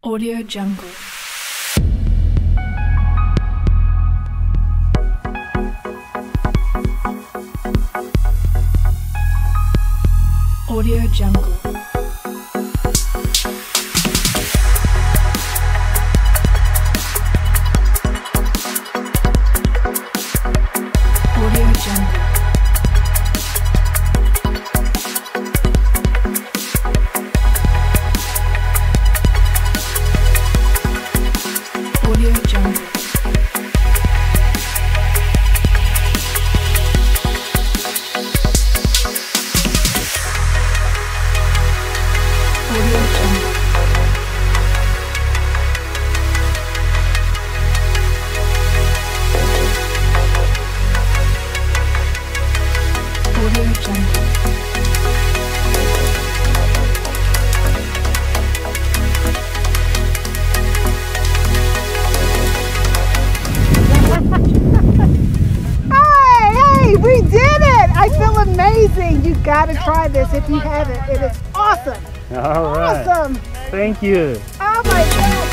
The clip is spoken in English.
Audio Jungle. Audio Jungle. Audio Jungle. Audio Jungle. Audio Jungle. Audio Jungle. Hey, we did it! I feel amazing. You gotta try this if you haven't. It is awesome. All right. Awesome. Thank you. Oh my God.